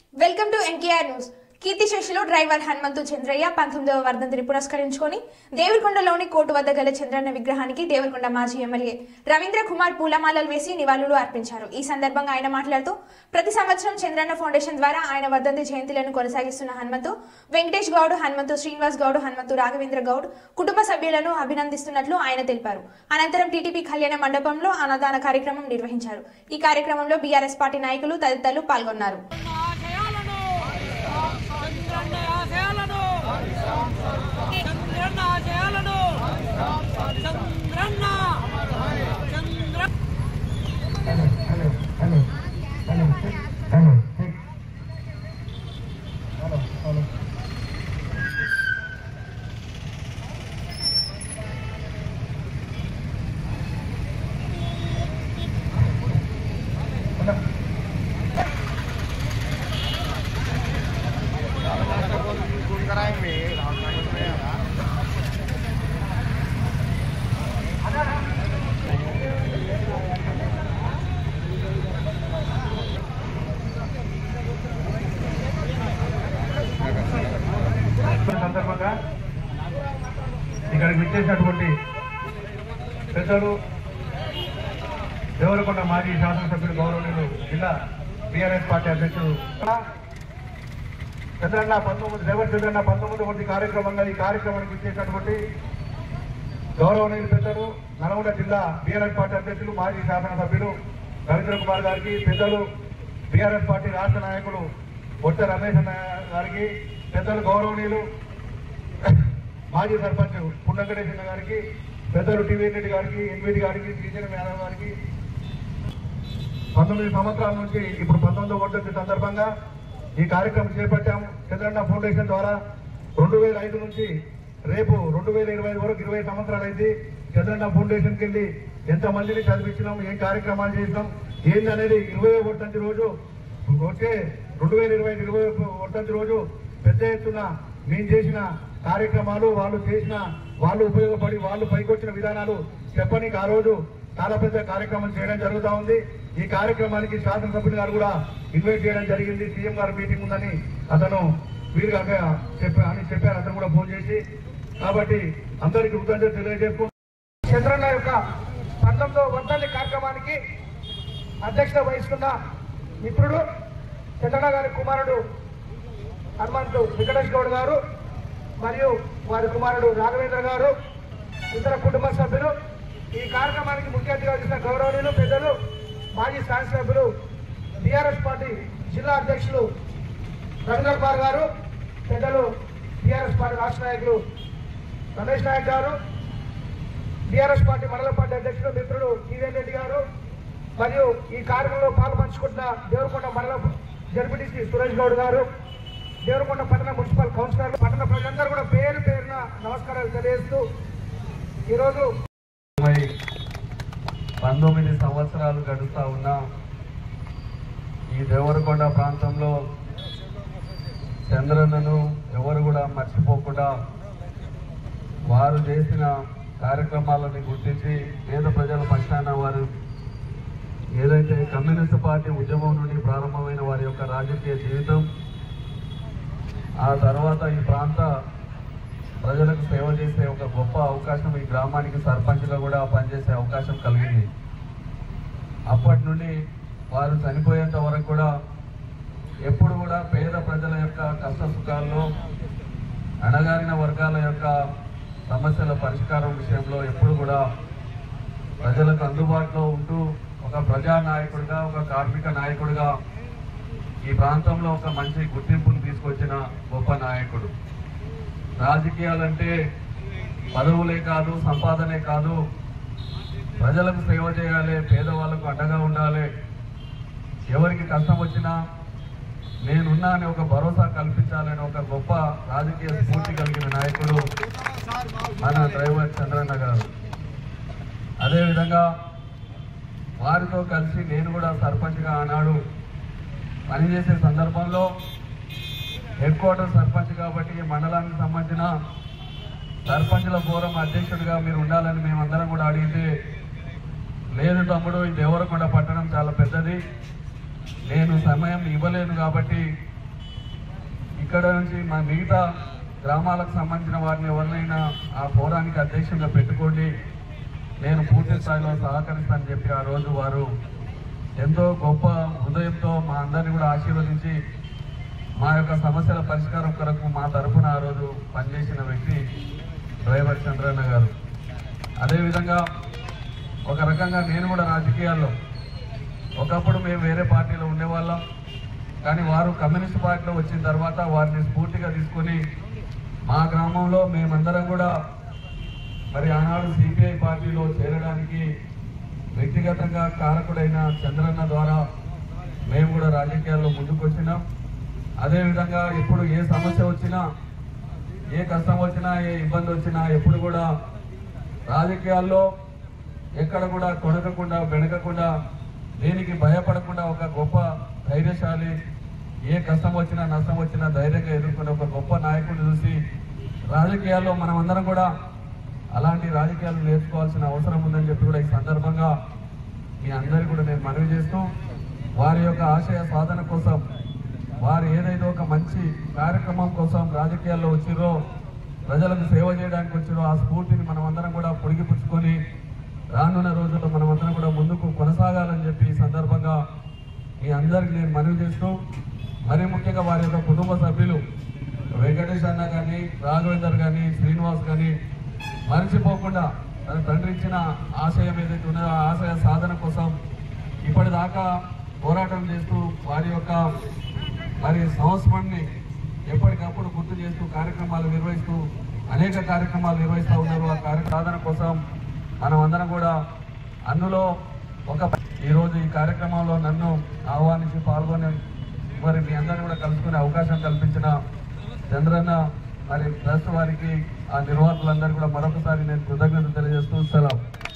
Welcome to NKR news. కీర్తిశేషులు driver Hanumanthu Chandraiah 19వ వర్ధంతిని పురస్కరించుకొని దేవరకొండలోని కోర్టు వద్ద గల చంద్రన్న విగ్రహానికి దేవరకొండ మాజీ ఎమ్మెల్యే రవీంద్ర కుమార్ పూలమాలలు వేసి నివాళులు అర్పించారు. ఈ సందర్భంగా ఆయన మాట్లాడుతూ ప్రతి సంవత్సరం చంద్రన్న ఫౌండేషన్ ద్వారా ఆయన వర్ధంతి జయంతులను కొనసాగిస్తున్న హనుమంతు వెంకటేష్ గౌడ్, హనుమంతు శ్రీనివాస్ గౌడ్, హనుమంతు రాఘవేంద్ర గౌడ్ కుటుంబ సభ్యులను అభినందిస్తున్నట్లు ఆయన తెలిపారు. అనంతరం టీటీపీ కళ్యాణ మండపంలో అన్నదాన కార్యక్రమం నిర్వహించారు. ఈ కార్యక్రమంలో బీఆర్ఎస్ పార్టీ నాయకులు తదితరులు పాల్గొన్నారు. సందర్భంగా ఇక్కడికి విచ్చేసినటువంటి పెద్దలు దేవరకొండ మాజీ శాసనసభ్యులు గౌరవనీయులు జిల్లా బీఆర్ఎస్ పార్టీ అధ్యక్షుడు చంద్రన్న 19 కార్యక్రమంగా ఈ కార్యక్రమానికి విచ్చేసినటువంటి గౌరవనీయులు పెద్దలు నల్గొండ జిల్లా బీఆర్ఎస్ పార్టీ అధ్యక్షులు మాజీ శాసనసభ్యులు రవీంద్ర కుమార్ గారికి, పెద్దలు బీఆర్ఎస్ పార్టీ రాష్ట్ర నాయకులు బొట్ట రమేష్ గారికి, పెద్దలు గౌరవనీయులు మాజీ సర్పంచ్ పుండగడేశన్న గారికి, పెద్దలు టీవీ రెడ్డి గారికి, ఎన్విడి గారికి, శ్రీజన యాదవ్ గారికి 19 సంవత్సరాల నుంచి ఇప్పుడు 19వ వర్ధంతి సందర్భంగా ఈ కార్యక్రమం చేపట్టాము. చంద్రన్న ఫౌండేషన్ ద్వారా 2005 నుంచి రేపు 2025 వరకు 20 సంవత్సరాలు అయింది. చంద్రన్న ఫౌండేషన్కి వెళ్ళి ఎంతమందిని చదివించినాం, ఏం కార్యక్రమాలు చేసినాం ఏందనేది 20వ వర్ధంతి రోజు వచ్చే 2025 వర్ధంతి రోజు పెద్ద ఎత్తున మేము చేసిన కార్యక్రమాలు, వాళ్ళు ఉపయోగపడి వాళ్ళు పైకొచ్చిన విధానాలు చెప్పడానికి ఆ రోజు చాలా పెద్ద కార్యక్రమం చేయడం జరుగుతూ ఉంది. ఈ కార్యక్రమానికి శాసనసభ్యులు గారు కూడా ఇన్వైట్ చేయడం జరిగింది. సీఎం గారు మీటింగ్ ఉందని అతను వీరుగా చెప్పారు, అతను కూడా ఫోన్ చేసి. కాబట్టి అందరికీ కృతజ్ఞతలు తెలియజేస్తూ చంద్రన్న యొక్క 19వ వర్ధంతి కార్యక్రమానికి అధ్యక్షత వహిస్తున్న మిత్రుడు చంద్రన్న గారి కుమారుడు హనుమంతు వెంకటేష్ గౌడ్ గారు మరియు వారి కుమారుడు రాఘవేంద్ర గారు, ఇతర కుటుంబ సభ్యులు, ఈ కార్యక్రమానికి ముఖ్య అతిథిగా వచ్చిన గౌరవనీయులు పెద్దలు మాజీ శాసనసభ్యులు బీఆర్ఎస్ పార్టీ జిల్లా అధ్యక్షులు రవీంద్ర కుమార్ గారు, పెద్దలు బీఆర్ఎస్ పార్టీ రాష్ట్ర నాయకులు రమేష్ నాయక్ గారు, బీఆర్ఎస్ పార్టీ మండల పార్టీ అధ్యక్షులు మిత్రుడు టీవీ రెడ్డి గారు, మరియు ఈ కార్యక్రమంలో పాల్పంచుకుంటున్న దేవరకొండ మండల జడ్పీటీసీ సురేష్ గౌడ్ గారు, దేవరకొండ పట్టణ మున్సిపల్ కౌన్సిలర్లు, పట్టణ ప్రజలందరూ కూడా పేరు పేరున నమస్కారాలు తెలియజేస్తూ ఈరోజు 19 సంవత్సరాలు గడుస్తూ ఉన్న ఈ దేవరకొండ ప్రాంతంలో చంద్రన్నను ఎవరు కూడా మర్చిపోకుండా వారు చేసిన కార్యక్రమాలను గుర్తించి పేద ప్రజల పక్షాన వారు ఏదైతే కమ్యూనిస్ట్ పార్టీ ఉద్యమం నుండి ప్రారంభమైన వారి యొక్క రాజకీయ జీవితం, ఆ తర్వాత ఈ ప్రాంత ప్రజలకు సేవ చేసే ఒక గొప్ప అవకాశం, ఈ గ్రామానికి సర్పంచ్గా కూడా పనిచేసే అవకాశం కలిగింది. అప్పటి నుండి వారు చనిపోయేంత వరకు కూడా ఎప్పుడు కూడా పేద ప్రజల యొక్క కష్ట సుఖాల్లో, అణగారిన వర్గాల యొక్క సమస్యల పరిష్కారం విషయంలో ఎప్పుడు కూడా ప్రజలకు అందుబాటులో ఉంటూ ఒక ప్రజానాయకుడిగా, ఒక కార్మిక నాయకుడిగా ఈ ప్రాంతంలో ఒక మంచి గుర్తింపును తీసుకొచ్చిన గొప్ప నాయకుడు. రాజకీయాలంటే పదవులే కాదు, సంపాదనే కాదు, ప్రజలకు సేవ చేయాలి, పేదవాళ్లకు అండగా ఉండాలి, ఎవరికి కష్టం వచ్చినా నేనున్నా అని ఒక భరోసా కల్పించాలని ఒక గొప్ప రాజకీయ స్ఫూర్తి కలిగిన నాయకుడు మన డ్రైవర్ చంద్రన్న గారు. అదేవిధంగా వారితో కలిసి నేను కూడా సర్పంచ్గా ఆనాడు పనిచేసే సందర్భంలో హెడ్ క్వార్టర్ సర్పంచ్ కాబట్టి మండలానికి సంబంధించిన సర్పంచుల ఫోరం అధ్యక్షుడిగా మీరు ఉండాలని మేమందరం కూడా అడిగితే, లేదు తమ్ముడు, ఈ దేవరకొండ పట్టణం చాలా పెద్దది, నేను సమయం ఇవ్వలేను కాబట్టి ఇక్కడ నుంచి మా మిగతా గ్రామాలకు సంబంధించిన వారిని ఎవరినైనా ఆ ఫోరానికి అధ్యక్షంగా పెట్టుకోండి, నేను పూర్తి స్థాయిలో సహకరిస్తానని చెప్పి ఆ రోజు వారు ఎంతో గొప్ప హృదయంతో మా అందరినీ కూడా ఆశీర్వదించి మా యొక్క సమస్యల పరిష్కారం కొరకు మా తరఫున ఆ రోజు పనిచేసిన వ్యక్తి డ్రైవర్ చంద్రన్న గారు. అదేవిధంగా ఒక రకంగా నేను కూడా రాజకీయాల్లో ఒకప్పుడు మేము వేరే పార్టీలో ఉండేవాళ్ళం, కానీ వారు కమ్యూనిస్ట్ పార్టీలో వచ్చిన తర్వాత వారిని స్ఫూర్తిగా తీసుకొని మా గ్రామంలో మేమందరం కూడా మరి ఆనాడు సిపిఐ పార్టీలో చేరడానికి వ్యక్తిగతంగా కారకుడైన చంద్రన్న ద్వారా మేము కూడా రాజకీయాల్లో ముందుకు వచ్చినాం. అదేవిధంగా ఎప్పుడు ఏ సమస్య వచ్చినా, ఏ కష్టం వచ్చినా, ఏ ఇబ్బంది వచ్చినా ఎప్పుడు కూడా రాజకీయాల్లో ఎక్కడ కూడా కొనకకుండా బెనకకుండా దేనికి భయపడకుండా ఒక గొప్ప ధైర్యశాలి, ఏ కష్టం వచ్చినా నష్టం వచ్చినా ధైర్యంగా ఎదుర్కొనే ఒక గొప్ప నాయకుడిని చూసి రాజకీయాల్లో మనం అందరం కూడా అలాంటి రాజకీయాలు నేర్చుకోవాల్సిన అవసరం ఉందని చెప్పి కూడా ఈ సందర్భంగా మీ అందరికీ కూడా నేను మనవి చేస్తూ, వారి యొక్క ఆశయ సాధన కోసం వారు ఏదైతే ఒక మంచి కార్యక్రమం కోసం రాజకీయాల్లో వచ్చిరో, ప్రజలకు సేవ చేయడానికి వచ్చిరో, ఆ స్ఫూర్తిని మనం అందరం కూడా పొడిగిపుచ్చుకొని రానున్న రోజుల్లో మనం అందరం కూడా ముందుకు కొనసాగాలని చెప్పి ఈ సందర్భంగా మీ అందరికీ నేను మనవి చేస్తూ, మరీ ముఖ్యంగా వారి యొక్క కుటుంబ సభ్యులు వెంకటేష్ అన్న కానీ, రాఘవేందర్ కానీ, శ్రీనివాస్ కానీ మరిచిపోకుండా తన తండ్రి ఇచ్చిన ఆశయం ఏదైతే ఉన్నదో ఆ ఆశయ సాధన కోసం ఇప్పటిదాకా పోరాటం చేస్తూ వారి యొక్క మరి సంవత్సరాన్ని ఎప్పటికప్పుడు గుర్తు చేస్తూ కార్యక్రమాలు నిర్వహిస్తూ అనేక కార్యక్రమాలు నిర్వహిస్తూ ఉన్నారు. ఆ కార్యక్రమ సాధన కోసం మనం అందరం కూడా అందులో ఈరోజు ఈ కార్యక్రమంలో నన్ను ఆహ్వానించి పాల్గొని మరి మీ అందరినీ కూడా కలుసుకునే అవకాశం కల్పించిన చంద్రన్న మరి ట్రస్ట్ వారికి, ఆ నిర్వాహకులందరూ కూడా మరొకసారి నేను కృతజ్ఞతలు తెలియజేస్తూ సెలవు.